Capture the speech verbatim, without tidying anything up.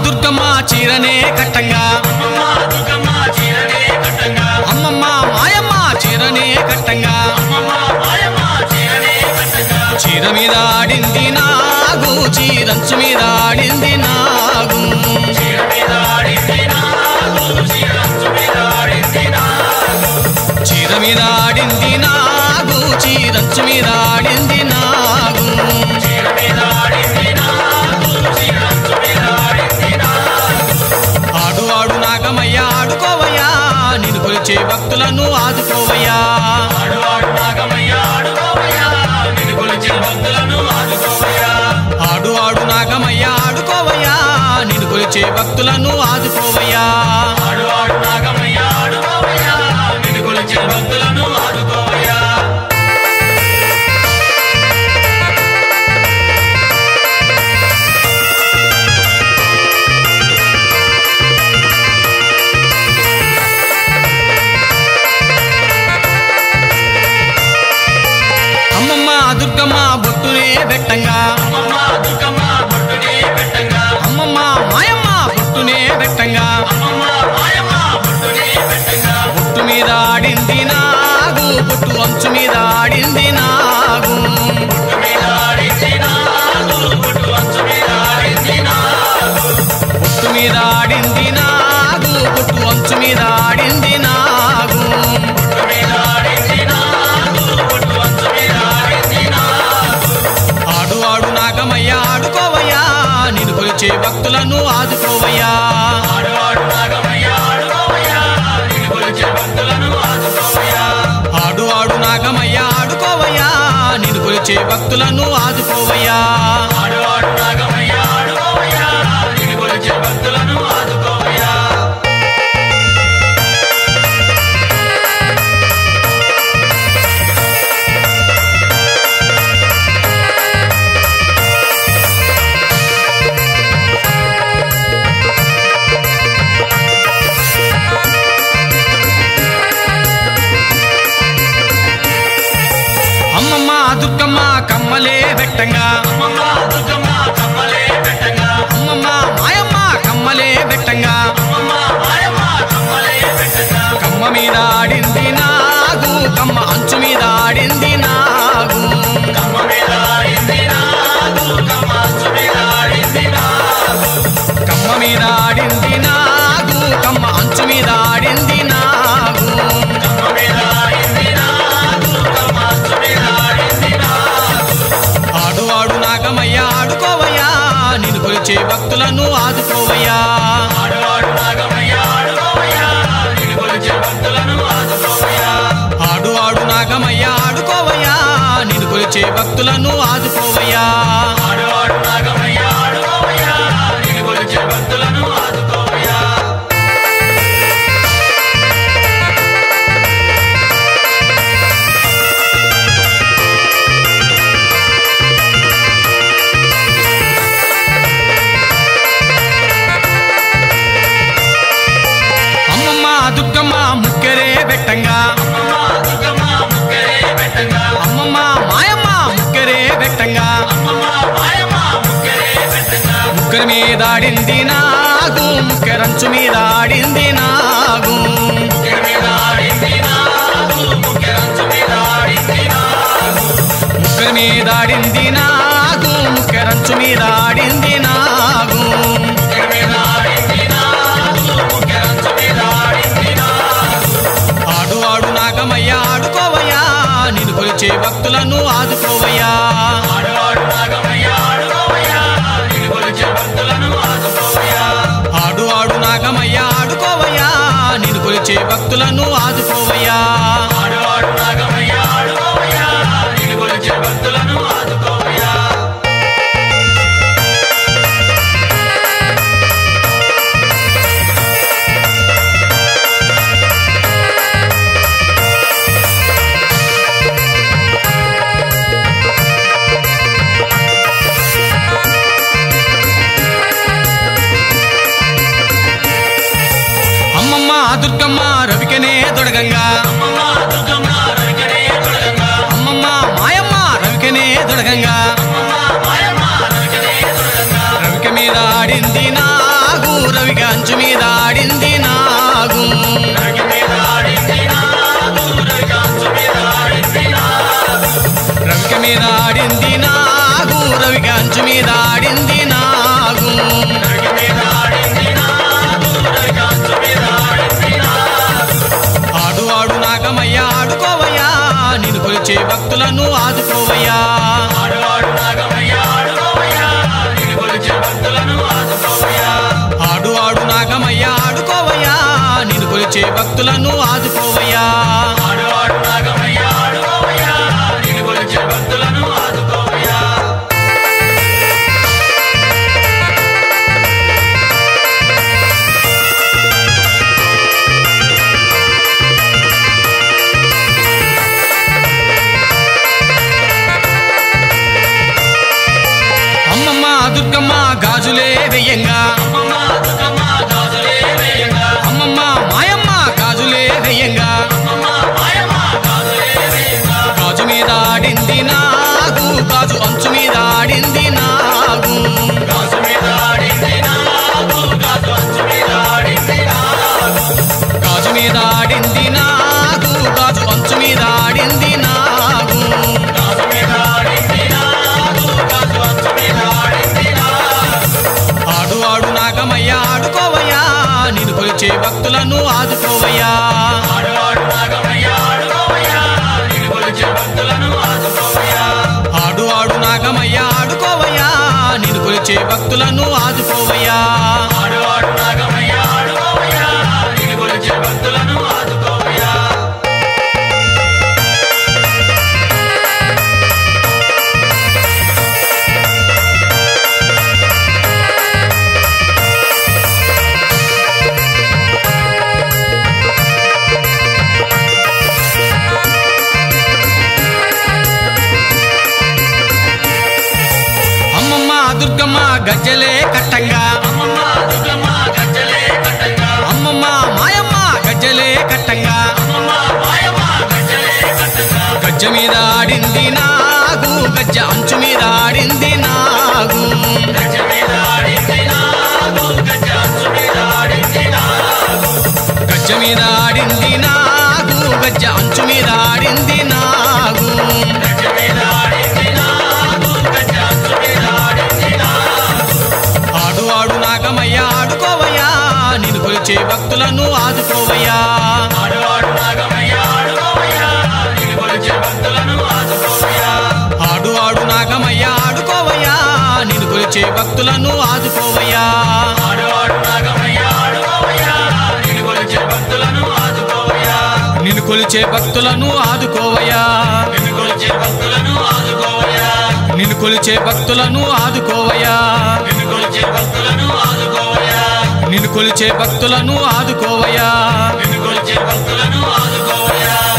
దుర్గమ్మ చీరనే కట్టంగా అమ్మమ్మ మాయమ్మ చీరనే కట్టంగా చీర మీద ఆడింది నాగు చీరంచు మీద ఆడింది నాగు చీర మీద ఆడింది నాగు చీరంచు మీద ఆడింది నాగు ఆడు ఆడు నాగమయ్య ఆడుకోవయ్యా నిన్ను కొలిచే భక్తులను ఆదుకోవయ్యా ఆడు ఆడు నాగమయ్య ఆడుకోవయ్యా నిన్ను కొలిచే భక్తులను ఆదుకోవయ్యా అమ్మమ్మ దుర్గమ్మ బొట్టునే పెట్టంగా అమ్మమ్మ మాయమ్మ బొట్టునే పెట్టంగా బొట్టు మీద ఆడింది నాగు బొట్టు అంచు మీద ఆడింది నాగు బొట్టు మీద ఆడింది నాగు బొట్టు అంచు మీద ఆడింది నాగు ఆడు ఆడు నాగమయ్య ఆడుకోవయ్యా నిన్ను కొలిచే భక్తులను ఆదుకోవయ్యా ఆడు ఆడు నాగమయ్య ఆడుకోవయ్యా నిన్ను కొలిచే భక్తులను ఆదుకోవయ్యా అమ్మమ్మ దుర్గమ్మ కమ్మలే పెట్టంగా అమ్మమ్మ మాయమ్మ కమ్మలే పెట్టంగా కమ్మ మీద ఆడింది నాగు కమ్మ అంచు మీద ఆడింది నాగు కమ్మ మీద ఆడింది నాగు కమ్మ అంచు మీద ఆడింది నాగు ఆడు ఆడు నాగమయ్య ఆడుకోవయ్యా నిన్ను కొలిచే భక్తులను ఆదుకోవయ్యా ఆడు ఆడు నాగమయ్య ఆడుకోవయ్యా నిన్ను కొలిచే భక్తులను ఆదుకోవయ్యా అమ్మమ్మ దుర్గమ్మ ముక్కెరే పెట్టంగా అమ్మమ్మ మాయమ్మ ముక్కెరే పెట్టంగా ముక్కర మీద ఆడింది నాగు ముక్కెరంచు మీద ఆడింది నాగు ముక్కర మీద ఆడింది నాగు ముక్కెరంచు మీద ఆడింది నాగు ఆడు ఆడు నాగమయ్య ఆడుకోవయ్యా నిన్ను కొలిచే భక్తులను ఆదుకోవయ్యా ఆడు ఆడు నాగమయ్య ఆడుకోవయ్యా నిన్ను కొలిచే భక్తులను ఆదుకోవయ్యా దుర్గమ్మ రవికనే దొడగంగా కొలిచే భక్తులను ఆదుకోవయ్యా ఆడువాడు నాగమయ్య ఆడుకోవయ్యా నిన్ను కొలిచే భక్తులను ఆదుకోవయ్యా ఆడు ఆడు నాగమయ్య ఆడుకోవయ్యా నిన్ను కొలిచే భక్తులను ఆదుకోవయ్యా ఆడువాడు నాగమయ్య ఆడుకోవయ్యా నిన్ను కొలిచే భక్తులను ఆదుకోవయ్యా అమ్మమ్మ దుర్గమ్మ గాజులే వెయ్యంగా అమ్మమ్మ దుర్గమ్మ గాజులే వేయంగా అమ్మమ్మ మాయమ్మ గాజులే వెయ్యంగా అమ్మమ్మ మాయమ్మ గాజులే వేయంగా గాజు మీద ఆడింది నాగు గాజు అంచు మీద ఆడింది నాగు గాజు మీద ఆడింది నాగు గాజు అంచు మీద ఆడింది నాగు గాజు మీద ఆడింది నాగు గాజు అంచు మీద ఆడింది నాగు గాజు మీద ఆడింది నాగు గాజు అంచు మీద ఆడింది నాగు ఆడు ఆడు నాగమయ్య ఆడుకోవయ్యా నిన్ను కొలిచే భక్తులను ఆదుకోవయ్యా ఆడువాడు నాగమయ్య ఆడుకోవయ్యా నిన్ను కొలిచే భక్తులను ఆదుకోవయ్యా ఆడు ఆడు నాగమయ్య ఆడుకోవయ్యా నిన్ను కొలిచే భక్తులను ఆదుకోవయ్యా ఆడువాడు నాగమయ్య ఆడుకోవయ్యా నిన్ను కొలిచే భక్తులను ఆదుకోవయ్యా అమ్మమ్మ దుర్గమ్మ గజ్జలే కట్టంగా అమ్మమ్మ దుర్గమ్మ గజ్జలే కట్టంగా అమ్మమ్మ మాయమ్మ గజ్జలే కట్టంగా అమ్మమ్మ మాయమ్మ గజ్జలే కట్టంగా గజ్జ మీద ఆడింది నాగు గజ్జ అంచు మీద ఆడింది నాగు గజ్జ మీద ఆడింది నాగు గజ్జ అంచు మీద ఆడింది నాగు గజ్జ మీద ఆడింది నాగు గజ్జ అంచు మీద ఆడింది నాగు గజ్జ మీద ఆడింది నాగు గజ్జ అంచు మీద ఆడింది నాగు ఆడు ఆడు నాగమయ్య ఆడుకోవయ్యా నిన్ను కొలిచే భక్తులను ఆదుకోవయ్యా ఆడువాడు నాగమయ్య ఆడుకోవయ్యా నిన్ను కొలిచే భక్తులను ఆదుకోవయ్యా ఆడు ఆడు నాగమయ్య ఆడుకోవయ్యా నిన్ను కొలిచే భక్తులను ఆదుకోవయ్యా ఆడువాడు నాగమయ్య ఆడుకోవయ్యా నిన్ను కొలిచే భక్తులను ఆదుకోవయ్యా నిన్ను కొలిచే భక్తులను ఆదుకోవయ్యా నిన్ను కొలిచే భక్తులను ఆదుకోవయ్యా నిన్ను కొలిచే భక్తులను ఆదుకోవయ్యా నిన్ను కొలిచే భక్తులను ఆదుకోవయ్యా నిన్ను కొలిచే భక్తులను ఆదుకోవయ్యా నిన్ను కొలిచే భక్తులను ఆదుకోవయ్యా